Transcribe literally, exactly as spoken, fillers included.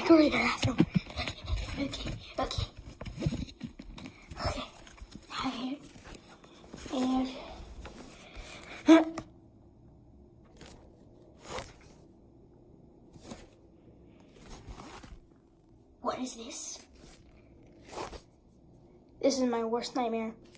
gotta go to the bathroom. Okay, okay. Okay. Right here. And... What is this? This is my worst nightmare.